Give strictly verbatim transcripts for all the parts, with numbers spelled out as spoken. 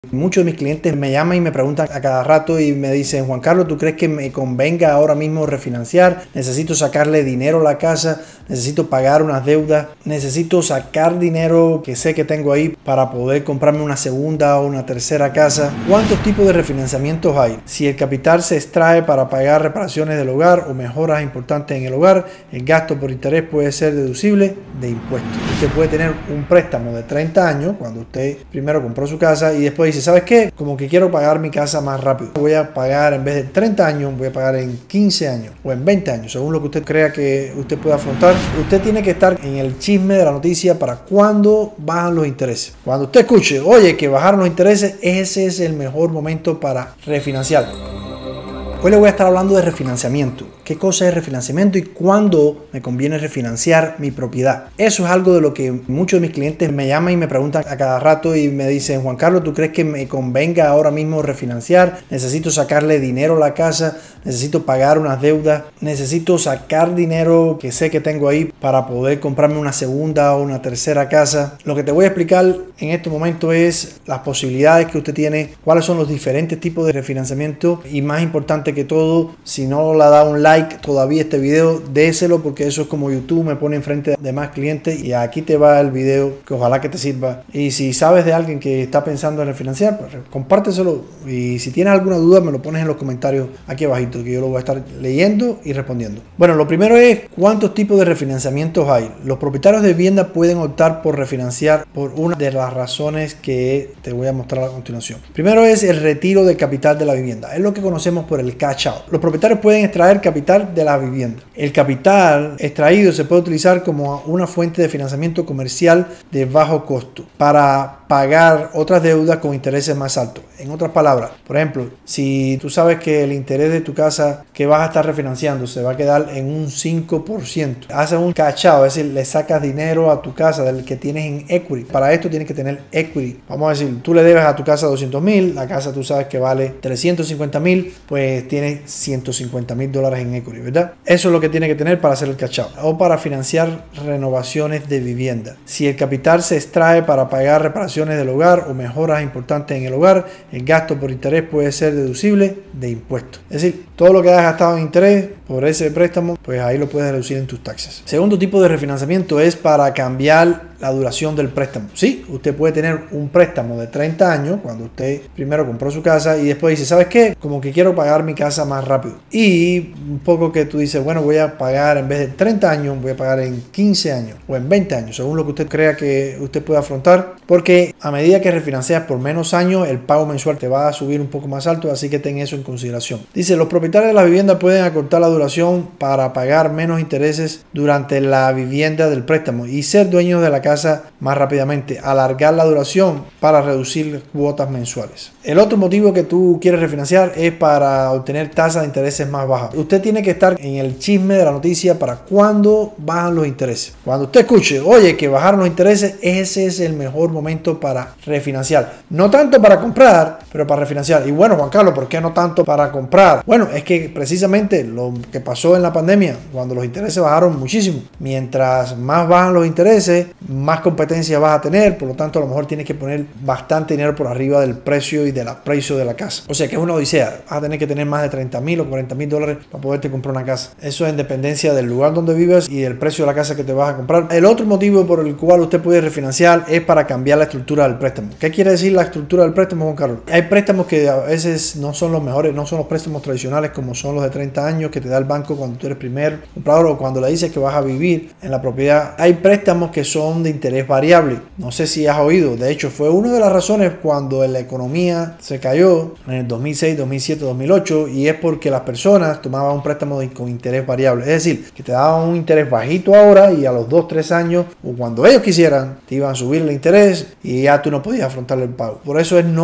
Muchos de mis clientes me llaman y me preguntan a cada rato y me dicen: Juan Carlos, ¿tú crees que me convenga ahora mismo refinanciar? Necesito sacarle dinero a la casa, necesito pagar unas deudas, necesito sacar dinero que sé que tengo ahí para poder comprarme una segunda o una tercera casa. ¿Cuántos tipos de refinanciamientos hay? Si el capital se extrae para pagar reparaciones del hogar o mejoras importantes en el hogar, el gasto por interés puede ser deducible de impuestos. Usted puede tener un préstamo de treinta años cuando usted primero compró su casa y después dice: ¿sabes qué? Como que quiero pagar mi casa más rápido. Voy a pagar, en vez de treinta años, voy a pagar en quince años o en veinte años, según lo que usted crea que usted pueda afrontar. Usted tiene que estar en el chisme de la noticia para cuando bajan los intereses. Cuando usted escuche: oye, que bajaron los intereses, ese es el mejor momento para refinanciar. Hoy le voy a estar hablando de refinanciamiento. ¿Qué cosa es refinanciamiento y cuándo me conviene refinanciar mi propiedad? Eso es algo de lo que muchos de mis clientes me llaman y me preguntan a cada rato y me dicen: Juan Carlos, ¿tú crees que me convenga ahora mismo refinanciar? Necesito sacarle dinero a la casa, necesito pagar unas deudas, necesito sacar dinero que sé que tengo ahí para poder comprarme una segunda o una tercera casa. Lo que te voy a explicar en este momento es las posibilidades que usted tiene, cuáles son los diferentes tipos de refinanciamiento y, más importante que todo, si no le ha dado un like todavía este video, déselo, porque eso es como YouTube me pone enfrente de más clientes. Y aquí te va el video, que ojalá que te sirva. Y si sabes de alguien que está pensando en refinanciar, pues compárteselo. Y si tienes alguna duda, me lo pones en los comentarios aquí abajito, que yo lo voy a estar leyendo y respondiendo. Bueno, lo primero es: ¿cuántos tipos de refinanciamientos hay? Los propietarios de vivienda pueden optar por refinanciar por una de las razones que te voy a mostrar a continuación. Primero es el retiro del capital de la vivienda. Es lo que conocemos por el cash out. Los propietarios pueden extraer capital de la vivienda. El capital extraído se puede utilizar como una fuente de financiamiento comercial de bajo costo para pagar otras deudas con intereses más altos. En otras palabras, por ejemplo, si tú sabes que el interés de tu casa que vas a estar refinanciando se va a quedar en un cinco por ciento, haces un cash out, es decir, le sacas dinero a tu casa del que tienes en equity. Para esto tienes que tener equity. Vamos a decir, tú le debes a tu casa doscientos mil, la casa tú sabes que vale trescientos cincuenta mil, pues tienes ciento cincuenta mil dólares en equity, ¿verdad? Eso es lo que tiene que tener para hacer el cash out o para financiar renovaciones de vivienda. Si el capital se extrae para pagar reparaciones del hogar o mejoras importantes en el hogar, el gasto por interés puede ser deducible de impuestos. Es decir, todo lo que hayas gastado en interés por ese préstamo, pues ahí lo puedes reducir en tus taxes. Segundo tipo de refinanciamiento es para cambiar la duración del préstamo. Sí, usted puede tener un préstamo de treinta años cuando usted primero compró su casa y después dice: ¿sabes qué? Como que quiero pagar mi casa más rápido. Y un poco que tú dices: bueno, voy a pagar, en vez de treinta años, voy a pagar en quince años o en veinte años, según lo que usted crea que usted pueda afrontar, porque a medida que refinancias por menos años, el pago mensual te va a subir un poco más alto, así que ten eso en consideración. Dice: los propietarios de la vivienda pueden acortar la duración para pagar menos intereses durante la vivienda del préstamo y ser dueños de la casa más rápidamente, alargar la duración para reducir cuotas mensuales. El otro motivo que tú quieres refinanciar es para obtener tasas de intereses más bajas. Usted tiene que estar en el chisme de la noticia para cuando bajan los intereses. Cuando usted escuche: oye, que bajaron los intereses, ese es el mejor momento para refinanciar. No tanto para comprar, pero para refinanciar. Y bueno, Juan Carlos, ¿por qué no tanto para comprar? Bueno, es que precisamente lo que pasó en la pandemia, cuando los intereses bajaron muchísimo. Mientras más bajan los intereses, más competencia vas a tener, por lo tanto a lo mejor tienes que poner bastante dinero por arriba del precio y del precio de la casa. O sea que es una odisea, vas a tener que tener más de treinta mil o cuarenta mil dólares para poderte comprar una casa. Eso es en dependencia del lugar donde vives y del precio de la casa que te vas a comprar. El otro motivo por el cual usted puede refinanciar es para cambiar la estructura del préstamo. ¿Qué quiere decir la estructura del préstamo, Juan Carlos? Hay préstamos que a veces no son los mejores, no son los préstamos tradicionales como son los de treinta años que te da el banco cuando tú eres primer comprador o cuando le dices que vas a vivir en la propiedad. Hay préstamos que son de interés variable. No sé si has oído, de hecho fue una de las razones cuando la economía se cayó en el dos mil seis, dos mil siete, dos mil ocho, y es porque las personas tomaban un préstamo de, con interés variable, es decir, que te daban un interés bajito ahora y a los dos, tres años o cuando ellos quisieran te iban a subir el interés y ya tú no podías afrontar el pago. Por eso es no es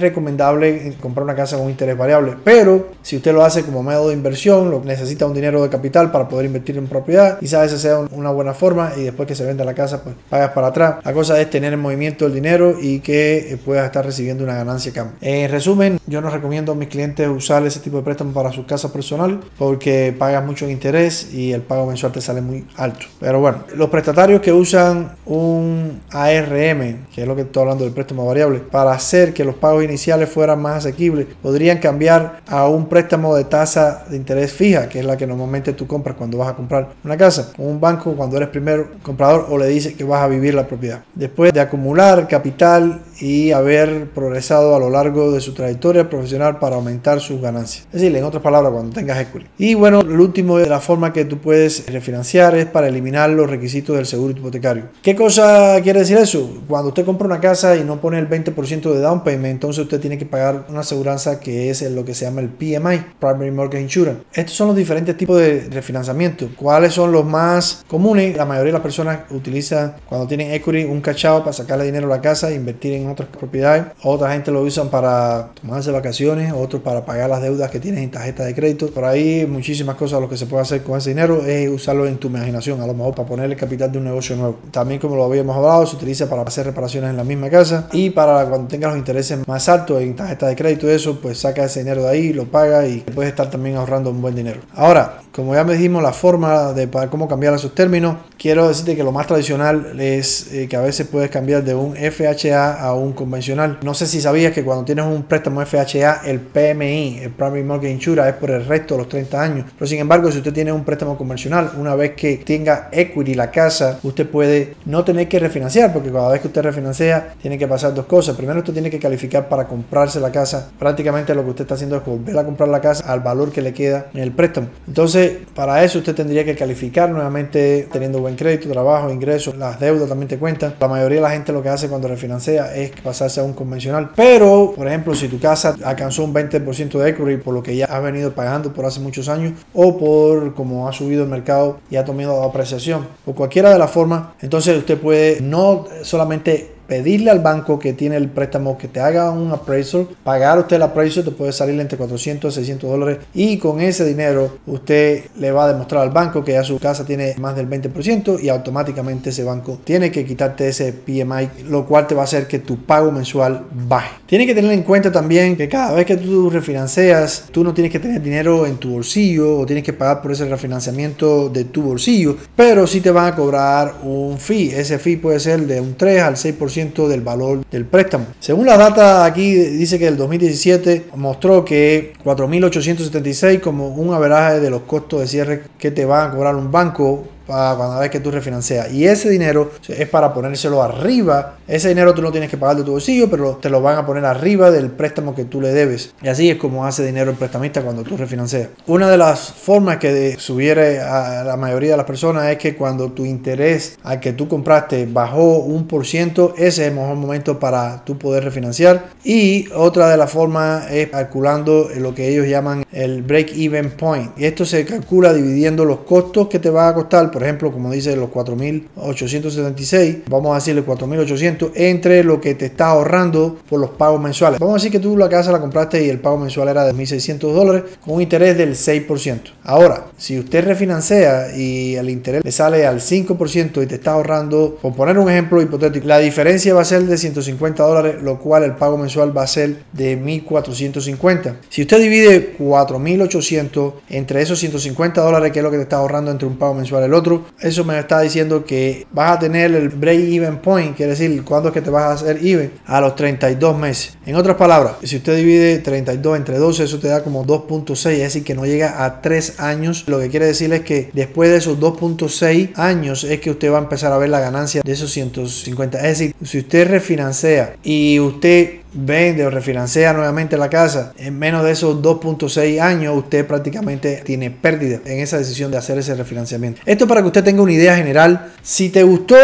recomendable comprar una casa con interés variable, pero si usted lo hace como método de inversión, lo necesita un dinero de capital para poder invertir en propiedad, quizás esa sea una buena forma y después que se venda la casa pues pagas para atrás. La cosa es tener en movimiento el dinero y que puedas estar recibiendo una ganancia a cambio. En resumen, yo no recomiendo a mis clientes usar ese tipo de préstamo para sus casas personales porque pagas mucho interés y el pago mensual te sale muy alto. Pero bueno, los prestatarios que usan un A R M, que es lo que estoy hablando del préstamo variable, para hacer que los pagos iniciales fueran más asequibles, podrían cambiar a un préstamo de tasa de interés fija, que es la que normalmente tú compras cuando vas a comprar una casa con un banco cuando eres primer comprador o le dices que vas a vivir la propiedad. Después de acumular capital y haber progresado a lo largo de su trayectoria profesional para aumentar sus ganancias. Es decir, en otras palabras, cuando tengas equity. Y bueno, el último de la forma que tú puedes refinanciar es para eliminar los requisitos del seguro hipotecario. ¿Qué cosa quiere decir eso? Cuando usted compra una casa y no pone el veinte por ciento de down payment, entonces usted tiene que pagar una aseguranza que es lo que se llama el P M I, Primary Mortgage Insurance. Estos son los diferentes tipos de refinanciamiento. ¿Cuáles son los más comunes? La mayoría de las personas utilizan cuando tienen equity un cachado para sacarle dinero a la casa e invertir en otras propiedades. Otra gente lo usan para tomarse vacaciones, otros para pagar las deudas que tienes en tarjeta de crédito. Por ahí muchísimas cosas. Lo que se puede hacer con ese dinero es usarlo en tu imaginación, a lo mejor para poner el capital de un negocio nuevo. También, como lo habíamos hablado, se utiliza para hacer reparaciones en la misma casa y para cuando tengas los intereses más altos en tarjeta de crédito, eso pues saca ese dinero de ahí, lo paga y puedes estar también ahorrando un buen dinero. Ahora, como ya me dijimos, la forma de para cómo cambiar esos términos, quiero decirte que lo más tradicional es eh, que a veces puedes cambiar de un F H A a un convencional. No sé si sabías que cuando tienes un préstamo F H A, el P M I, el Primary Mortgage Insurance, es por el resto de los treinta años. Pero sin embargo, si usted tiene un préstamo convencional, una vez que tenga equity la casa, usted puede no tener que refinanciar, porque cada vez que usted refinancia, tiene que pasar dos cosas. Primero, usted tiene que calificar para comprarse la casa. Prácticamente lo que usted está haciendo es volver a comprar la casa al valor que le queda en el préstamo. Entonces, para eso usted tendría que calificar nuevamente teniendo buen crédito, trabajo, ingresos, las deudas también te cuentan. La mayoría de la gente lo que hace cuando refinancia es pasarse a un convencional. Pero, por ejemplo, si tu casa alcanzó un veinte por ciento de equity por lo que ya has venido pagando por hace muchos años o por como ha subido el mercado y ha tomado apreciación o cualquiera de las formas, entonces usted puede no solamente pedirle al banco que tiene el préstamo que te haga un appraisal, pagar usted el appraisal, te puede salir entre cuatrocientos y seiscientos dólares y con ese dinero usted le va a demostrar al banco que ya su casa tiene más del veinte por ciento y automáticamente ese banco tiene que quitarte ese P M I, lo cual te va a hacer que tu pago mensual baje. Tienes que tener en cuenta también que cada vez que tú refinancias, tú no tienes que tener dinero en tu bolsillo o tienes que pagar por ese refinanciamiento de tu bolsillo, pero sí te van a cobrar un fee. Ese fee puede ser de un tres al seis por ciento del valor del préstamo. Según la data aquí dice que el dos mil diecisiete mostró que cuatro mil ochocientos setenta y seis como un averaje de los costos de cierre que te van a cobrar un banco para cada vez que tú refinancias, y ese dinero es para ponérselo arriba. Ese dinero tú no tienes que pagar de tu bolsillo, pero te lo van a poner arriba del préstamo que tú le debes, y así es como hace dinero el prestamista cuando tú refinancias. Una de las formas que subiere a la mayoría de las personas es que cuando tu interés al que tú compraste bajó un por ciento, ese es el mejor momento para tú poder refinanciar. Y otra de las formas es calculando lo que ellos llaman el break-even point, y esto se calcula dividiendo los costos que te va a costar. Por ejemplo, como dice los cuatro mil ochocientos setenta y seis, vamos a decirle cuatro mil ochocientos entre lo que te está ahorrando por los pagos mensuales. Vamos a decir que tú la casa la compraste y el pago mensual era de mil seiscientos dólares con un interés del seis por ciento. Ahora, si usted refinancia y el interés le sale al cinco por ciento y te está ahorrando, por poner un ejemplo hipotético, la diferencia va a ser de ciento cincuenta dólares, lo cual el pago mensual va a ser de mil cuatrocientos cincuenta. Si usted divide cuatro mil ochocientos entre esos ciento cincuenta dólares, que es lo que te está ahorrando entre un pago mensual y el otro, eso me está diciendo que vas a tener el break-even point, quiere decir cuándo es que te vas a hacer even, a los treinta y dos meses. En otras palabras, si usted divide treinta y dos entre doce, eso te da como dos punto seis, es decir, que no llega a tres años. Lo que quiere decir es que después de esos dos punto seis años es que usted va a empezar a ver la ganancia de esos ciento cincuenta. Es decir, si usted refinancia y usted vende o refinancia nuevamente la casa, en menos de esos dos punto seis años usted prácticamente tiene pérdida en esa decisión de hacer ese refinanciamiento. Esto para que usted tenga una idea general. Si te gustó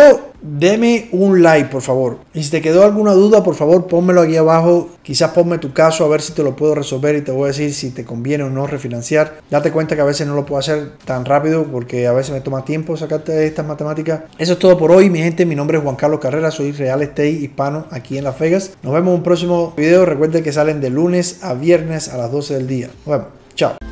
deme un like, por favor. Y si te quedó alguna duda, por favor, pónmelo aquí abajo. Quizás ponme tu caso a ver si te lo puedo resolver y te voy a decir si te conviene o no refinanciar. Date cuenta que a veces no lo puedo hacer tan rápido porque a veces me toma tiempo sacarte estas matemáticas. Eso es todo por hoy, mi gente. Mi nombre es Juan Carlos Carrera, soy Real Estate hispano aquí en Las Vegas. Nos vemos en un próximo video. Recuerden que salen de lunes a viernes a las doce del día. Nos vemos. Chao.